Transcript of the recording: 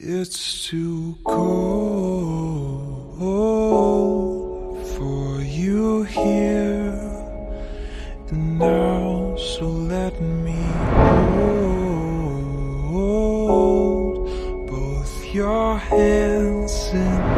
It's too cold for you here and now, so let me hold both your hands in